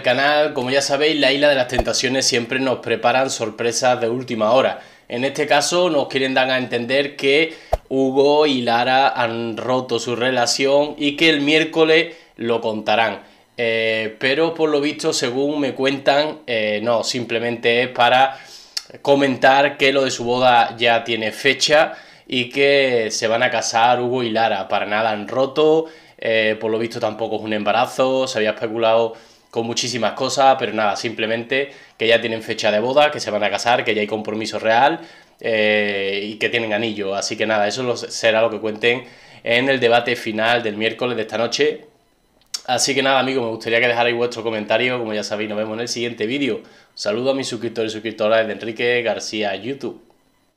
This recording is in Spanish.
del canal. Como ya sabéis, la Isla de las Tentaciones siempre nos preparan sorpresas de última hora. En este caso nos quieren dar a entender que Hugo y Lara han roto su relación y que el miércoles lo contarán. Pero por lo visto, según me cuentan, no, simplemente es para comentar que lo de su boda ya tiene fecha y que se van a casar Hugo y Lara. Para nada han roto, por lo visto tampoco es un embarazo, se había especulado con muchísimas cosas, pero nada, simplemente que ya tienen fecha de boda, que se van a casar, que ya hay compromiso real y que tienen anillo. Así que nada, eso será lo que cuenten en el debate final del miércoles de esta noche. Así que nada, amigos, me gustaría que dejarais vuestro comentario. Como ya sabéis, nos vemos en el siguiente vídeo. Saludo a mis suscriptores y suscriptoras de Enrique García YouTube.